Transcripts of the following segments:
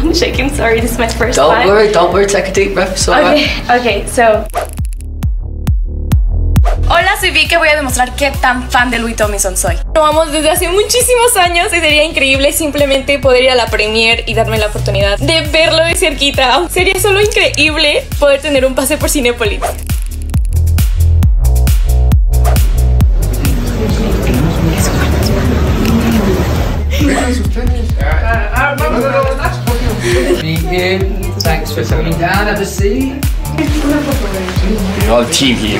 I'm shaking, sorry, this is my first time. Don't worry, take a deep breath. It's all right. Okay, so... Hola, soy Vicky, voy a demostrar qué tan fan de Louis Tomlinson soy. Lo amo desde hace muchísimos años y sería increíble simplemente poder ir a la premiere y darme la oportunidad de verlo de cerquita. Sería solo increíble poder tener un pase por Cinépolis. Thanks for coming down. Have a seat. All team here.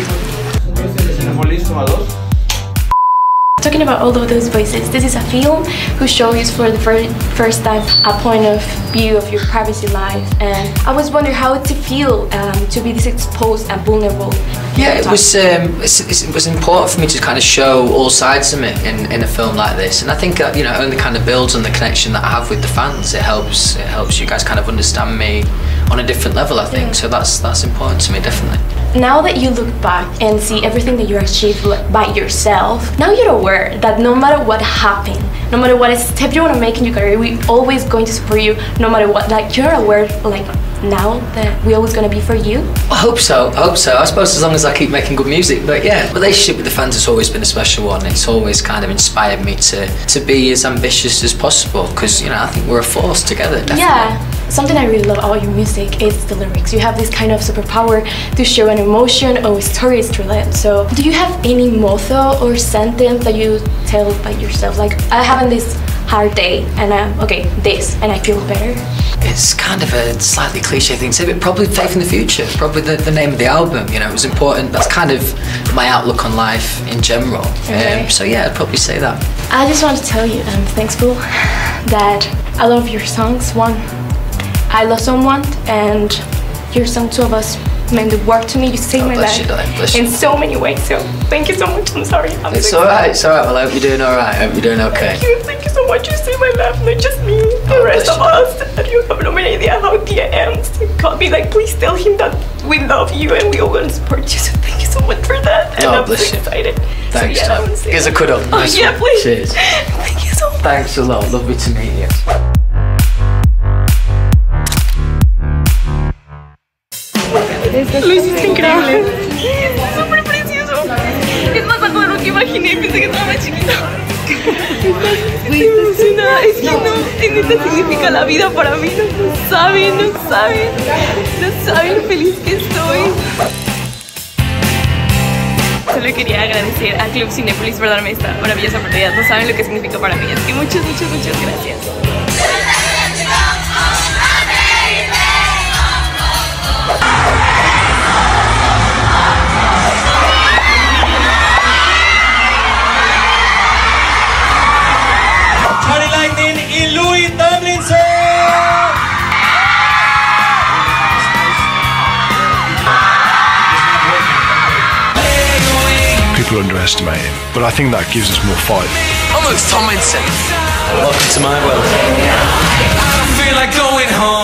Talking about all of those voices, this is a film who shows for the first time a point of view of your privacy life, and I was wondering how it feel to be this exposed and vulnerable. Yeah, it was important for me to kind of show all sides of me in a film like this, and I think you know, it only kind of builds on the connection that I have with the fans. It helps you guys kind of understand me on a different level, I think. So that's important to me, definitely. Now that you look back and see everything that you achieved by yourself, now you're aware that no matter what happened, no matter what step you want to make in your career, we're always going to support you no matter what. Like, you're aware, like, now that we're always going to be for you? I hope so. I suppose as long as I keep making good music. But yeah, relationship with the fans has always been a special one. It's always kind of inspired me to be as ambitious as possible, because, you know, I think we're a force together, definitely. Yeah. Something I really love about your music is the lyrics. You have this kind of superpower to show an emotion or stories through them. So do you have any motto or sentence that you tell by yourself? Like, I'm having this hard day and and I feel better? It's kind of a slightly cliche thing to say, but probably faith in the future. Probably the name of the album, you know, it was important. That's kind of my outlook on life in general. Okay. So yeah, I'd probably say that. I just want to tell you, I'm thankful that I love your songs. One, I Love Someone, and your song Two of Us meant the world to me. You saved my life in so many ways, so thank you so much. I'm sorry. It's alright, Well, I hope you're doing alright. I hope you're doing okay. Thank you so much. You saved my life, not just me, the rest of us. And you have no idea how dear I am. So you called me like, please tell him that we love you and we all want to support you. So thank you so much for that. And I'm so excited. Thanks, so, yeah, Here's a cuddle. Nice yeah, please. Cheers. Thank you so much. Thanks a lot. Lovely to meet you. Lo hiciste increíble. Es súper precioso. Es más alto de lo que imaginé. Pensé que estaba más chiquita. Estoy emocionada. Es que no, neta significa la vida para mí. No saben lo feliz que estoy. Solo quería agradecer a Club Cinépolis por darme esta maravillosa oportunidad. No saben lo que significa para mí. Así que muchas gracias. Charlie Lightning y Louis Tomlinson. People underestimate him, but I think that gives us more fight. I'm Louis Tomlinson. Welcome to my world. I feel like going home.